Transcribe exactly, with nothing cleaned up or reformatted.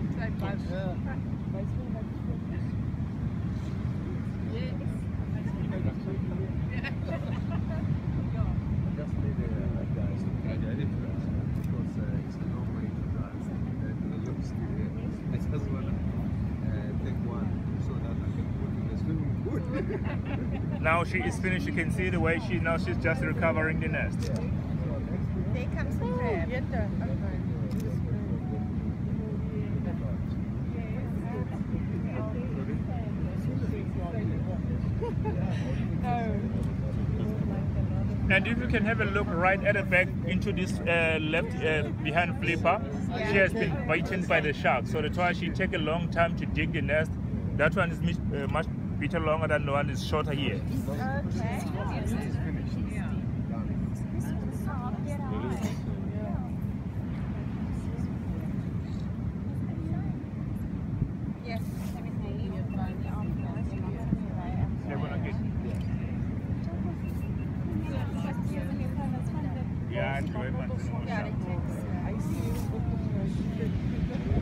Now she is finished. You can see the way she now she's just recovering the nest. They come some crab. And if you can have a look right at the back into this uh, left uh, behind Flipper, yeah. She has been bitten by the shark. So that's why she take a long time to dig the nest. That one is much, uh, much bit longer than the one is shorter here. Okay. Yeah, enjoy it. Yeah,